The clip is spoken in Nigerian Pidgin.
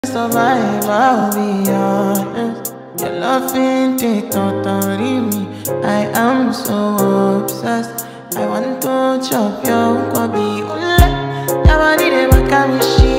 Survive, I'll be honest. Your love ain't it, totally me. I am so obsessed. I want to chop your kwabi. Ule, your body dey make me shit.